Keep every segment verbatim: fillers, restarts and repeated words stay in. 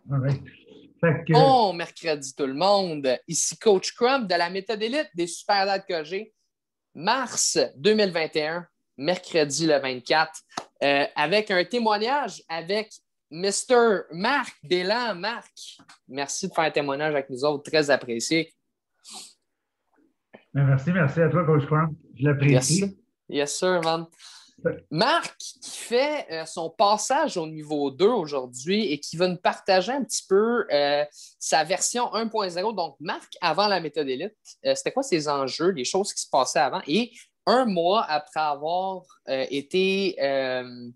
All right. Fait que, Bon mercredi tout le monde. Ici Coach Crump de la méthode élite des super dates que j'ai. Mars deux mille vingt et un, mercredi le vingt-quatre, euh, avec un témoignage avec mister Marc Delan. Marc, merci de faire un témoignage avec nous autres, très apprécié. merci, merci à toi, Coach Crump. Je l'apprécie. Yes, yes sir, man. Marc qui fait euh, son passage au niveau deux aujourd'hui et qui va nous partager un petit peu euh, sa version un point zéro. Donc, Marc, avant la méthode élite, euh, c'était quoi ses enjeux, les choses qui se passaient avant? Et un mois après avoir euh, été euh,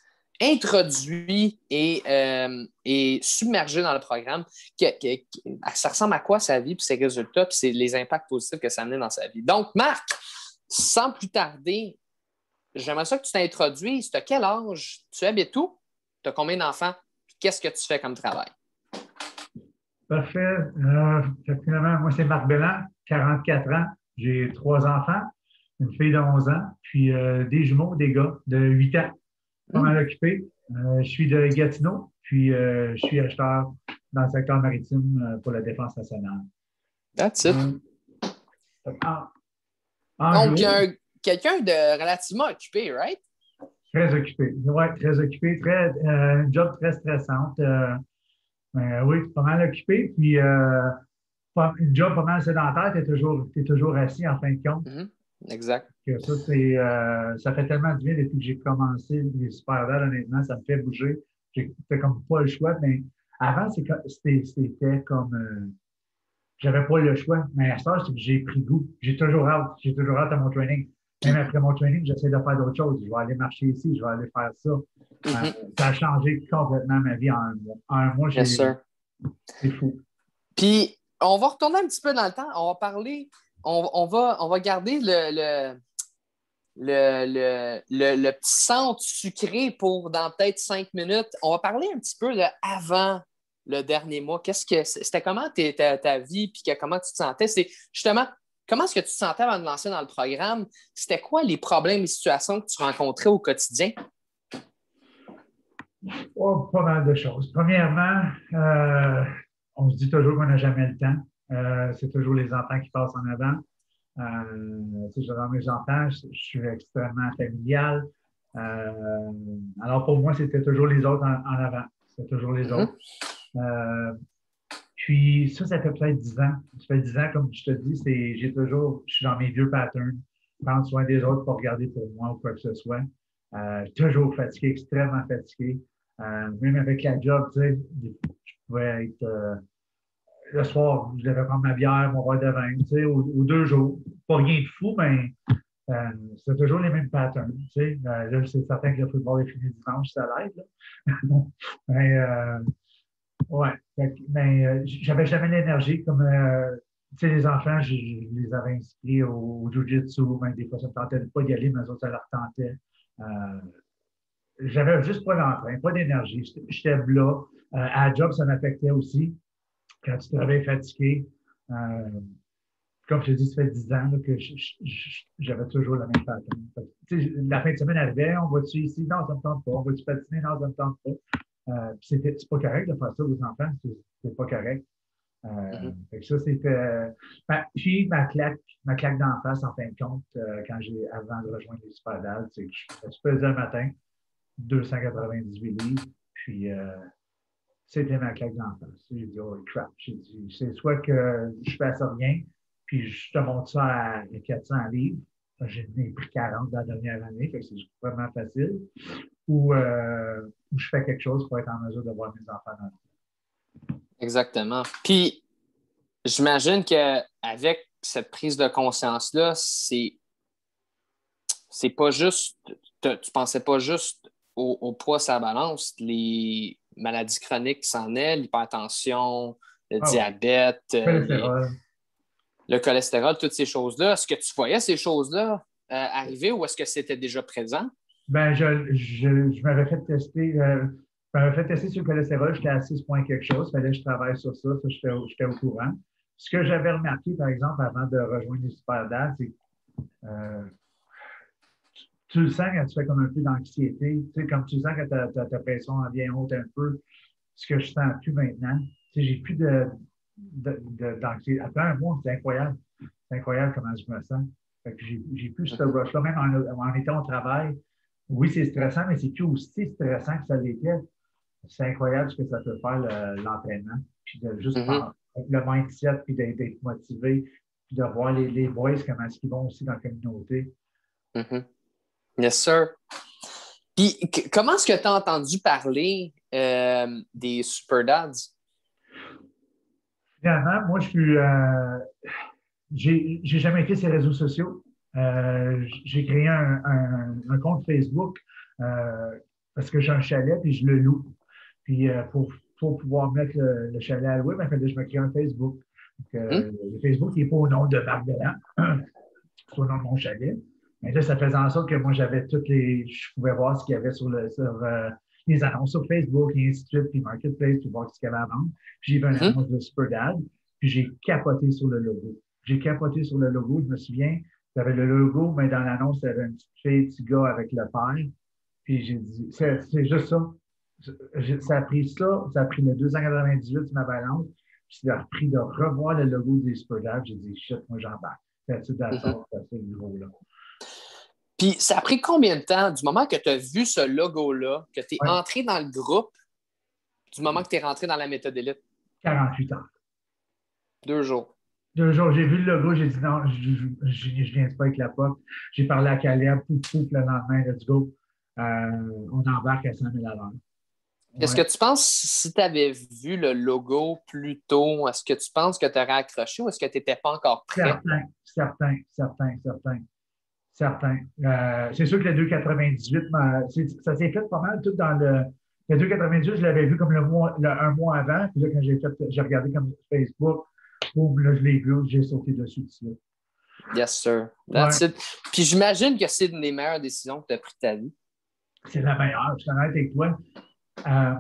introduit et, euh, et submergé dans le programme, que, que, que, ça ressemble à quoi sa vie, puis ses résultats, puis les impacts positifs que ça a amené dans sa vie. Donc, Marc, sans plus tarder, j'aimerais ça que tu t'introduises. Tu as quel âge? Tu habites où? Tu as combien d'enfants? Puis qu'est-ce que tu fais comme travail? Parfait. Euh, finalement, moi, c'est Marc Belland, quarante-quatre ans. J'ai trois enfants, une fille de onze ans, puis euh, des jumeaux, des gars de huit ans. Pas mal occupé. Euh, je suis de Gatineau, puis euh, je suis acheteur dans le secteur maritime euh, pour la Défense nationale. That's it. Euh, en, en Donc, gros, euh, quelqu'un de relativement occupé, right? Très occupé. Oui, très occupé. Très, euh, une job très stressante. Euh, mais oui, pas mal occupé. Puis, euh, pas, une job pas mal sédentaire. Tu es toujours, t'es toujours assis en fin de compte. Mm-hmm. Exact. Que ça, c'est, euh, ça fait tellement du bien depuis que j'ai commencé les super belles, honnêtement. Ça me fait bouger. J'ai fait comme pas le choix. Mais avant, c'était, c'était comme. Euh, j'avais pas le choix. Mais à ce temps, c'est que j'ai pris goût. J'ai toujours hâte. J'ai toujours hâte à mon training. Même après mon training, j'essaie de faire d'autres choses. Je vais aller marcher ici, je vais aller faire ça. Mm-hmm. Euh, ça a changé complètement ma vie en un mois. En un mois, j'ai... Yes, sir. C'est fou. Puis, on va retourner un petit peu dans le temps. On va parler, on, on, va, on va garder le, le, le, le, le, le petit centre sucré pour dans peut-être cinq minutes. On va parler un petit peu de avant le dernier mois. Qu'est-ce que c'était comment ta, ta vie puis comment tu te sentais? C'est justement comment est-ce que tu te sentais avant de lancer dans le programme? C'était quoi les problèmes et situations que tu rencontrais au quotidien? Oh, pas mal de choses. Premièrement, euh, on se dit toujours qu'on n'a jamais le temps. Euh, c'est toujours les enfants qui passent en avant. Euh, tu sais, dans mes enfants, je, je suis extrêmement familial. Euh, alors pour moi, c'était toujours les autres en, en avant. C'était toujours les mm-hmm. autres. Euh, Puis ça, ça fait peut-être dix ans. Ça fait dix ans, comme je te dis, c'est, j'ai toujours, je suis dans mes vieux patterns, prendre soin des autres, pas regarder pour moi ou quoi que ce soit. Euh, toujours fatigué, extrêmement fatigué. Euh, même avec la job, tu sais, je pouvais être euh, le soir, je devais prendre ma bière, mon verre de vin, tu sais, aux, aux deux jours. Pas rien de fou, mais euh, c'est toujours les mêmes patterns. Tu sais. Euh, là, c'est certain que le football est fini dimanche, ça l'aide. mais euh, oui, mais euh, j'avais jamais l'énergie comme euh, tu sais, les enfants, je, je les avais inscrits au, au jiu-jitsu, mais des fois, ça ne me tentait pas d'y aller, mais eux autres, ça leur tentait. Euh, j'avais juste pas d'entrain, pas d'énergie. J'étais là. Euh, à la job, ça m'affectait aussi. Quand tu travailles fatigué, euh, comme je te dis, ça fait dix ans là, que j'avais toujours la même pattern. La fin de semaine arrivait, on va-tu ici? Non, ça ne me tente pas. On va-tu patiner? Non, ça ne me tente pas. Euh, c'est pas correct de faire ça aux enfants, c'est pas correct. Euh, mm-hmm. Fait que ça, c'était. Ben, puis ma claque, ma claque d'en face, en fin de compte, euh, quand j'ai avant de rejoindre les Super Dads, c'est que je, je faisais le matin, deux cent quatre-vingt-dix-huit livres, puis euh, c'était ma claque d'en face. J'ai dit, oh crap, j'ai dit, c'est soit que je fasse rien, puis je te monte ça à quatre cents livres. J'ai pris quarante dans la dernière année, fait que c'est vraiment facile. Ou, euh, ou je fais quelque chose pour être en mesure de voir mes enfants dans le temps. Exactement. Puis, j'imagine qu'avec cette prise de conscience-là, c'est, c'est pas juste, tu ne pensais pas juste au, au poids sur la balance, les maladies chroniques qui s'en est, l'hypertension, le oh, diabète, cholestérol. Les, le cholestérol, toutes ces choses-là. Est-ce que tu voyais ces choses-là euh, arriver ou est-ce que c'était déjà présent? Ben, je, je, je m'avais fait tester, euh, je m'avais fait tester sur le cholestérol, j'étais à six points quelque chose, il fallait que je travaille sur ça, ça j'étais au, j'étais au courant. Ce que j'avais remarqué, par exemple, avant de rejoindre les Super Dads, c'est que euh, tu, tu le sens quand tu fais comme un peu d'anxiété, tu sais, comme tu sens que ta, ta, ta pression en vient haute un peu, ce que je sens plus maintenant. Tu sais, j'ai plus de, de, de, d'anxiété. Après un mois, c'est incroyable. C'est incroyable comment je me sens. Fait que j'ai, j'ai plus ce rush-là, même en, en étant au travail. Oui, c'est stressant, mais c'est plus aussi stressant que ça l'était. C'est incroyable ce que ça peut faire le, l'entraînement. Puis de juste Mm-hmm. le mindset, puis d'être, d'être motivé, puis de voir les, les boys, comment est-ce qu'ils vont aussi dans la communauté. Mm-hmm. Yes, sir. Puis, c- comment est-ce que tu as entendu parler euh, des Super Dads? Finalement, moi, je suis. Euh, j'ai, j'ai jamais été sur les réseaux sociaux. Euh, j'ai créé un, un, un compte Facebook euh, parce que j'ai un chalet puis je le loue. Puis euh, pour, pour pouvoir mettre le, le chalet à louer, ben, fallait que je me crée un Facebook. Donc, Hmm? euh, le Facebook n'est pas au nom de Marc Delan, c'est au nom de mon chalet. Mais là, ça faisait en sorte que moi, j'avais toutes les. Je pouvais voir ce qu'il y avait sur, le, sur euh, les annonces sur Facebook et ainsi de suite, puis Marketplace, puis voir ce qu'il y avait à vendre. Puis j'ai vu une Mhm. annonce de Superdad, puis j'ai capoté sur le logo. J'ai capoté sur le logo. Je me souviens, j'avais le logo, mais dans l'annonce, il y avait une petite fille, un petit gars avec le père. Puis j'ai dit, c'est, c'est juste ça. Je- Ça a pris ça, ça a pris le deux cent quatre-vingt-dix-huit sur ma balance. Puis ça a pris de revoir le logo des Superdad. J'ai dit, shit, moi j'embarque. C'est tout Mhm. d'accord, c'est ce niveau-là. Puis, ça a pris combien de temps du moment que tu as vu ce logo-là, que tu es Ouais, entré dans le groupe, du moment que tu es rentré dans la méthode élite? quarante-huit ans. Deux jours. Deux jours, j'ai vu le logo, j'ai dit non, je ne viens pas avec la P O C. J'ai parlé à Caleb, pouf, pouf, le lendemain, let's go. Euh, on embarque à cent mille à l'heure. Est-ce Ouais. que tu penses, si tu avais vu le logo plus tôt, est-ce que tu penses que tu aurais accroché ou est-ce que tu n'étais pas encore prêt? Certain, certain, certain, certain, certain. Euh, c'est sûr que le deux quatre-vingt-dix-huit, m'a- c'est- ça s'est fait pas mal tout dans le. Le deux quatre-vingt-dix-huit, je l'avais vu comme le mois, le- un mois avant. Puis là, quand j'ai fait, j'ai regardé comme Facebook, boum, là, je l'ai vu, j'ai sauté dessus tout de suite. Yes, sir. Ouais, That's it. Puis j'imagine que c'est une des meilleures décisions que tu as prises de ta vie. c'est la meilleure. Je suis honnête avec toi. Euh,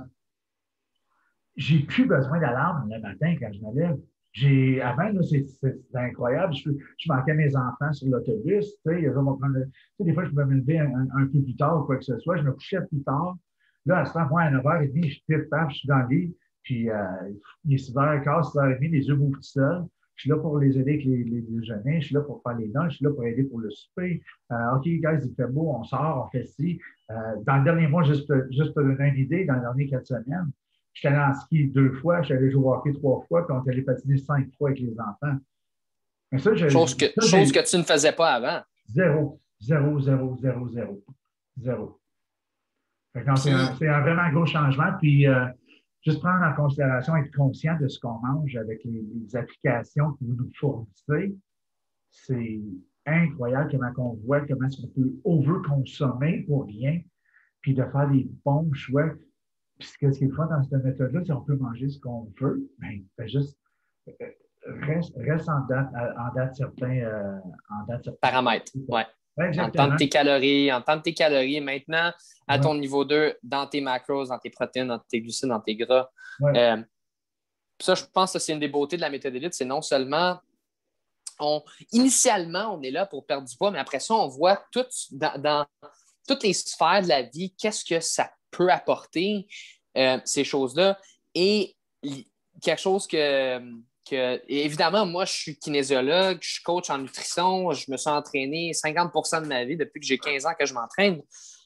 j'ai plus besoin d'alarme le matin quand je me lève. J'ai, avant, là, c'est, c'est, c'est incroyable. Je, je manquais mes enfants sur l'autobus. Tu sais, ils vont prendre le- tu sais, des fois, je pouvais me lever un, un, un peu plus tard ou quoi que ce soit. Je me couchais plus tard. Là, à ce temps, moi, à neuf heures trente, je pif, paf, je suis dans le lit. Puis, euh, il est six heures quinze, six heures trente, les yeux m'ouvrent tout seuls. Je suis là pour les aider avec les, les déjeuners. Je suis là pour faire les lunchs. Je suis là pour aider pour le souper. Euh, OK, guys, il fait beau, on sort, on fait ci. Euh, dans le dernier mois, juste, juste pour donner une idée, dans les dernières quatre semaines, je suis allé en ski deux fois, je suis allé jouer au hockey trois fois, puis on est allé patiner cinq fois avec les enfants. Mais ça, j'ai, Chose que, ça, chose j'ai que tu ne faisais pas avant. zéro, zéro, zéro, zéro, zéro, zéro. Fait que non, c'est un, Puis, c'est un vraiment gros changement. Puis, euh, juste prendre en considération, être conscient de ce qu'on mange avec les, les applications que vous nous fournissez, c'est incroyable comment on voit comment est-ce qu'on peut over-consommer pour rien, puis de faire des bons choix. Puis ce qui est le fun dans cette méthode-là, c'est qu'on peut manger ce qu'on veut, mais ben, juste euh, reste, reste en date, en date certains, euh, en date certains. paramètres. Ouais. Entendre Exactement. tes calories, entendre tes calories maintenant à Ouais, ton niveau deux, dans tes macros, dans tes protéines, dans tes glucides, dans tes gras. ouais, Euh, ça, je pense que c'est une des beautés de la méthode élite, c'est non seulement on, initialement, on est là pour perdre du poids, mais après ça, on voit tout dans, dans toutes les sphères de la vie, qu'est-ce que ça peut apporter, euh, ces choses-là. Et quelque chose que, que, évidemment, moi, je suis kinésiologue, je suis coach en nutrition, je me suis entraîné cinquante pour cent de ma vie depuis que j'ai quinze ans que je m'entraîne.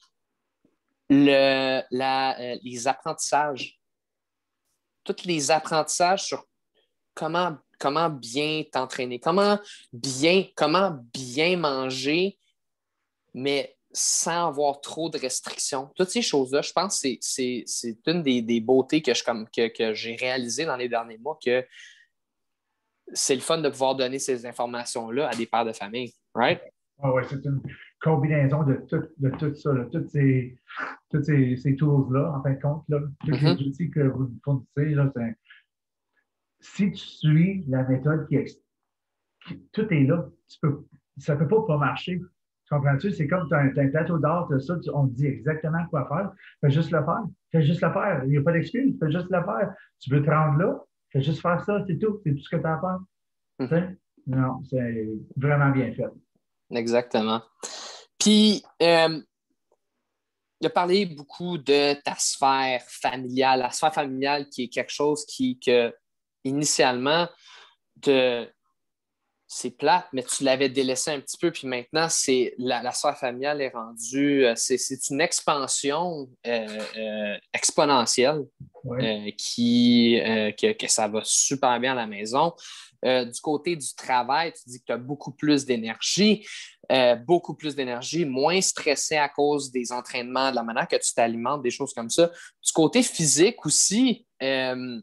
Le, la, euh, les apprentissages, tous les apprentissages sur comment, comment bien t'entraîner, comment bien, comment bien manger, mais sans avoir trop de restrictions. Toutes ces choses-là, je pense que c'est, c'est, c'est une des, des beautés que, je, comme, que, que j'ai réalisées dans les derniers mois, que c'est le fun de pouvoir donner ces informations-là à des pères de famille. Right? ouais, ouais, c'est une combinaison de tout, de tout ça, de toutes ces, toutes ces, ces tools-là, en fin de compte, là, tous les Mm-hmm. outils que vous nous fournissez, là, c'est, si tu suis la méthode qui, ex- qui- tout est là, tu peux, ça ne peut pas pas marcher. Tu comprends-tu? C'est comme tu as un, t'as un plateau d'art, t'as ça, tu- on te dit exactement quoi faire. Fais juste le faire. Fais juste le faire. Il n'y a pas d'excuse. Fais juste le faire. Tu veux te rendre là, fais juste faire ça, c'est tout. C'est tout ce que tu as à faire. Tu Mm-hmm. sais? Non, c'est vraiment bien fait. Exactement. Puis, euh, il a parlé beaucoup de ta sphère familiale, la sphère familiale qui est quelque chose qui, que, initialement, de, c'est plate, mais tu l'avais délaissé un petit peu, puis maintenant, c'est, la, la sphère familiale est rendue, euh, c'est, c'est une expansion euh, euh, exponentielle Oui. euh, qui, euh, que, que ça va super bien à la maison. Euh, du côté du travail, tu dis que tu as beaucoup plus d'énergie, euh, beaucoup plus d'énergie, moins stressé à cause des entraînements, de la manière que tu t'alimentes, des choses comme ça. Du côté physique aussi, euh,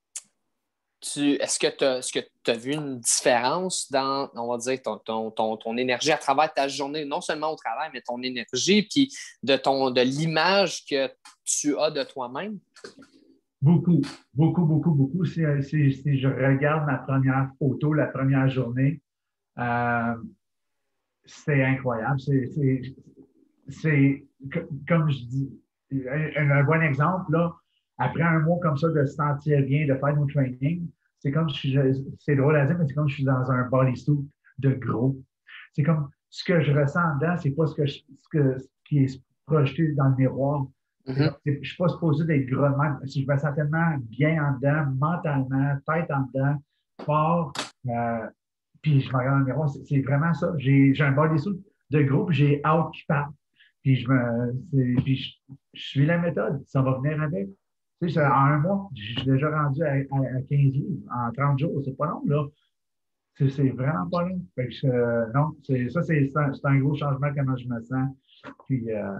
tu, est-ce que tu as, est-ce que tu as vu une différence dans, on va dire, ton, ton, ton, ton énergie à travers ta journée, non seulement au travail, mais ton énergie, puis de, ton, de l'image que tu as de toi-même? Beaucoup, beaucoup, beaucoup, beaucoup. Si, si, si je regarde ma première photo, la première journée, euh, c'est incroyable. C'est, c'est, c'est, comme je dis, un, un bon exemple, là, après un mois comme ça, de se sentir bien, de faire nos trainings, c'est comme si je, c'est drôle à dire, mais c'est comme si je suis dans un bodysuit de gros. C'est comme ce que je ressens dedans, c'est pas ce, que je, ce, que, ce qui est projeté dans le miroir. C'est comme, Mm-hmm. c'est- je ne suis pas supposé d'être gros de même. Si je me sens tellement bien en dedans, mentalement, tête en dedans, fort, euh, puis je me regarde dans le miroir, c'est c'est vraiment ça. J'ai j'ai un bodysuit de groupe, j'ai hâte qui parle. Puis je me c'est- puis je, je suis la méthode, ça va venir avec. Tu sais, c'est- en un mois, je suis déjà rendu à, à- à quinze livres en trente jours. C'est pas long, là. C'est c'est vraiment pas long. Fait que, euh, non, c'est, ça, c'est c'est un, c'est un gros changement comment je me sens. Puis euh,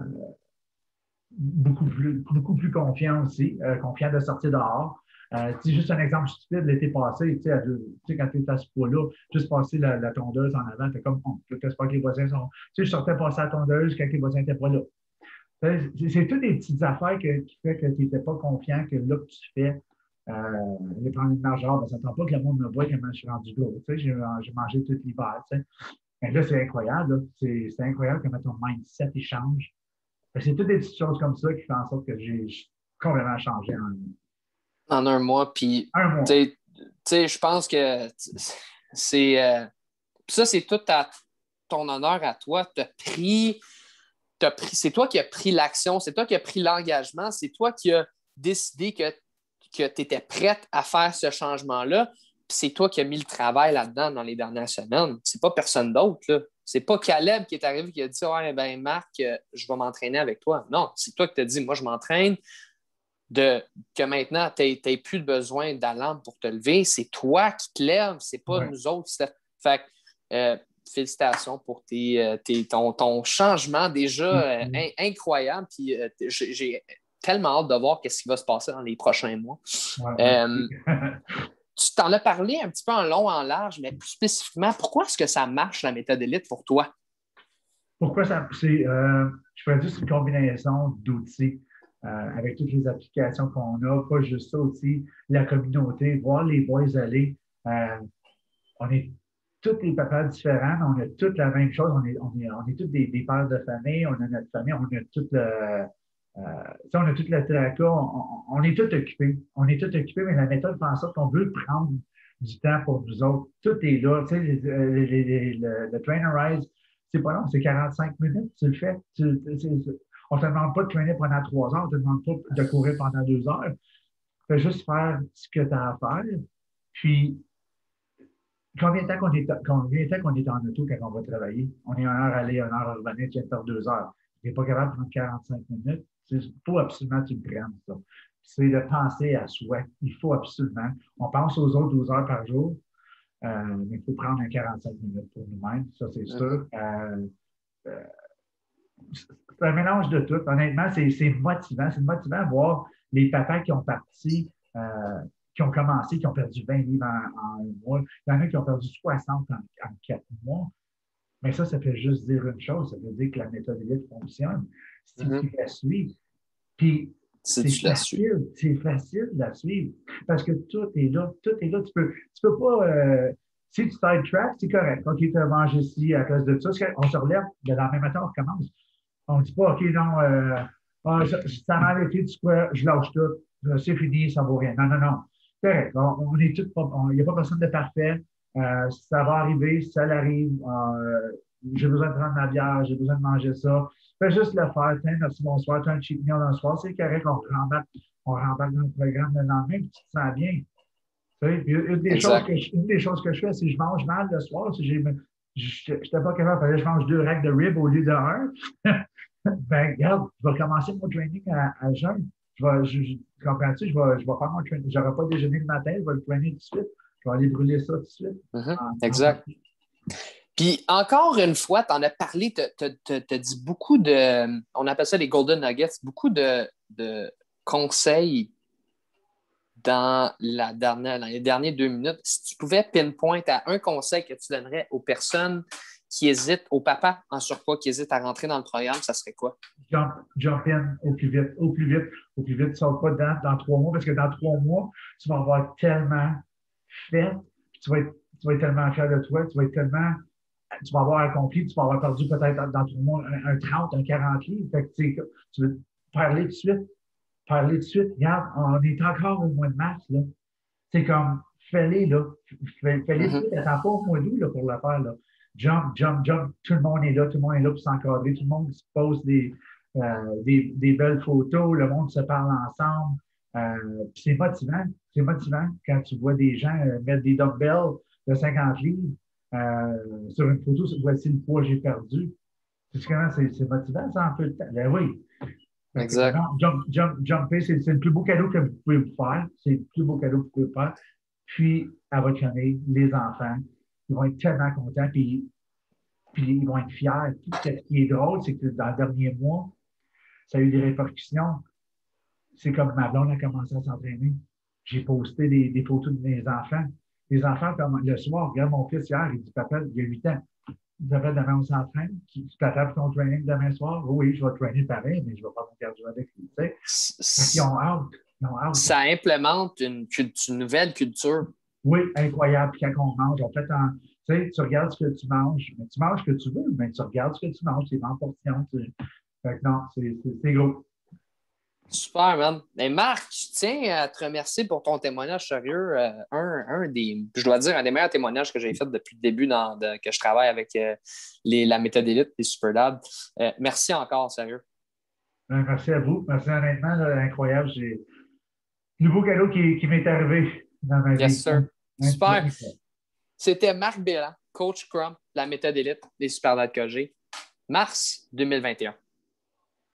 beaucoup plus, beaucoup plus confiant aussi, euh, confiant de sortir dehors. Euh, tu sais, juste un exemple stupide, l'été passé, tu sais, à deux- tu sais, quand tu es à ce poids-là, juste passer la, la tondeuse en avant, tu comme, oh, j'espère que les voisins sont. Tu sais, je sortais passer la tondeuse quand les voisins n'étaient pas là. Tu sais, C'est c'est toutes des petites affaires que- qui fait que tu n'étais pas confiant, que là que tu fais, euh, aller prendre une marge, ah, ben, ça ne s'attend pas que le monde me voit comment je suis rendu gros. Tu sais, j'ai j'ai mangé tout l'hiver. Tu sais. Mais là, c'est incroyable. là. C'est c'est incroyable comment ton mindset il change. C'est toutes des petites choses comme ça qui font en sorte que j'ai complètement changé en En un mois, puis un tu mois. sais, tu sais, je pense que c'est euh, ça, c'est tout à ton honneur à toi. Tu as pris, t'as pris, c'est toi qui as pris l'action, c'est toi qui as pris l'engagement, c'est toi qui as décidé que, que tu étais prête à faire ce changement-là, puis c'est toi qui as mis le travail là-dedans dans les dernières semaines. C'est pas personne d'autre, là. C'est pas Caleb qui est arrivé qui a dit ouais, ben Marc, euh, je vais m'entraîner avec toi. Non, c'est toi qui t'as dit moi, je m'entraîne, de, que maintenant, tu n'aies plus besoin d'alarme pour te lever. C'est toi qui te lèves, c'est pas Ouais. nous autres. Fait que, euh, félicitations pour tes, euh, tes, ton, ton changement déjà euh, in, incroyable. Puis euh, j'ai tellement hâte de voir ce qui va se passer dans les prochains mois. Ouais, Euh, merci. tu t'en as parlé un petit peu en long, en large, mais plus spécifiquement, pourquoi est-ce que ça marche, la méthode élite, pour toi? Pourquoi ça? C'est, euh, je ferais juste une combinaison d'outils euh, avec toutes les applications qu'on a, pas juste ça aussi, la communauté, voir les boys aller. Euh, on est tous des papas différents, mais on a toutes la même chose. On est, on est, on est tous des, des pères de famille, on a notre famille, on a tout le, euh, on a tout le tracas, on, on, est tous occupés. On est tous occupés, mais la méthode fait en sorte qu'on veut prendre du temps pour nous autres. Tout est là. Tu sais, les, les, les, le, le Trainerize, c'est pas long, c'est quarante-cinq minutes, tu le fais. Tu, on ne te demande pas de traîner pendant trois heures, on ne te demande pas de courir pendant deux heures. Fais juste faire ce que tu as à faire. Puis, combien de temps qu'on est, combien de temps qu'on est en auto quand on va travailler? On est une heure aller, une heure revenir, tu viens de faire deux heures. Tu n'es pas capable de prendre quarante-cinq minutes. Il faut absolument que tu le prennes, ça. C'est de penser à soi. Il faut absolument. On pense aux autres douze heures par jour, euh, mais il faut prendre un quarante-cinq minutes pour nous-mêmes, ça c'est Mm-hmm. sûr. Euh, euh, c'est un mélange de tout. Honnêtement, c'est motivant. C'est motivant de voir les papas qui ont parti, euh, qui ont commencé, qui ont perdu vingt livres en, en un mois. Il y en a qui ont perdu soixante en, en quatre mois. Mais ça, ça fait juste dire une chose. Ça veut dire que la méthode élite fonctionne. Si Mm-hmm. tu la suis, puis Si c'est tu la suis. facile, c'est facile de la suivre. Parce que tout est là, tout est là. Tu peux, tu peux pas. Euh, si tu sidetrack, c'est correct. OK, tu as mangé ici à cause de ça. On se relève, le lendemain matin, on recommence. On ne dit pas, OK, non, euh, ah, ça, ça m'a arrêté du quoi, je lâche tout, c'est fini, ça ne vaut rien. Non, non, non. Correct. On, on est tous pas, il n'y a pas personne de parfait. Euh, ça va arriver, ça l'arrive. Euh, j'ai besoin de prendre ma bière, j'ai besoin de manger ça. fais juste le faire. Tiens, merci, bonsoir, tu as un cheat meal un soir, c'est correct, on rembarque, on rembarque dans le programme le lendemain, puis tu te sens bien. Tu sais, puis une, des choses Exact. que je, une des choses que je fais, si je mange mal le soir, si j'ai, je n'étais pas capable, fallait que je mange deux racks de ribs au lieu de un. Ben, regarde, je vais commencer mon training à, à jeun. Je vais, je, je, comprends-tu? Je vais, je vais faire mon training. Je n'aurai pas déjeuné le matin, je vais le trainer tout de suite. Je vais aller brûler ça tout de suite. Mm-hmm. En, Exact. en... Puis encore une fois, tu en as parlé, tu as dit beaucoup de, on appelle ça les Golden Nuggets, beaucoup de, de conseils dans, la dernière, dans les dernières deux minutes. Si tu pouvais pinpoint à un conseil que tu donnerais aux personnes qui hésitent, aux papas en surpoids qui hésitent à rentrer dans le programme, ça serait quoi? Jump, jump in au plus vite, au plus vite, au plus vite. Tu ne sors pas dans, dans trois mois parce que dans trois mois, tu vas avoir tellement fait, tu vas être, tu vas être tellement fier de toi, tu vas être tellement, tu vas avoir accompli, tu vas avoir perdu peut-être dans trois mois un, un trente, un quarante livres. Fait que tu, tu veux parler de suite, parler de suite. Regarde, on est encore au mois de mars, là. C'est comme, fais-les, là. Fais-les Mm-hmm. suite, attends pas au mois d'août, là, pour le faire, là. Jump, jump, jump. Tout le monde est là, tout le monde est là pour s'encadrer, tout le monde se pose des, euh, des, des belles photos, le monde se parle ensemble. Euh, puis c'est motivant. C'est motivant quand tu vois des gens euh, mettre des dumbbells de cinquante livres euh, sur une photo, voici le poids que j'ai perdu. Tu sais comment c'est, c'est motivant, ça, en peu de temps? Ben oui. Exact. Non, jump, jump, jumper, c'est, c'est le plus beau cadeau que vous pouvez vous faire. C'est le plus beau cadeau que vous pouvez vous faire. Puis, à votre famille, les enfants, ils vont être tellement contents, puis, puis ils vont être fiers. Tout ce qui est drôle, c'est que dans le dernier mois, ça a eu des répercussions. C'est comme ma blonde a commencé à s'entraîner. J'ai posté des, des photos de mes enfants. Les enfants, comme le soir, regarde mon fils hier, il dit, papa, il y a huit ans. Il dit, papa, demain on s'entraîne. Tu t'attends pour ton training demain soir? Oui, je vais trainer pareil, mais je ne vais pas mon cardio avec lui. Tu sais? Ils ont hâte. Ils ont hâte. Ça implémente une, une nouvelle culture. Oui, incroyable. Puis quand on mange, on fait en. Tu sais, tu regardes ce que tu manges. Mais tu manges ce que tu veux, mais tu regardes ce que tu manges. C'est en portion. Tu... Fait que non, c'est, c'est, c'est gros. Super, man. Et Marc, je tiens à te remercier pour ton témoignage sérieux. Euh, un, un des, je dois dire, un des meilleurs témoignages que j'ai fait depuis le début dans, de, que je travaille avec euh, les, la méthode élite, les Superdad. Euh, merci encore, sérieux. Ben, merci à vous. Merci honnêtement, là, incroyable. J'ai le nouveau cadeau qui, qui m'est arrivé dans ma vie. Yes, sir. Hein? Super. C'était Marc Bélan, coach Crump, la méthode élite, les Superdad que j'ai. Mars deux mille vingt et un.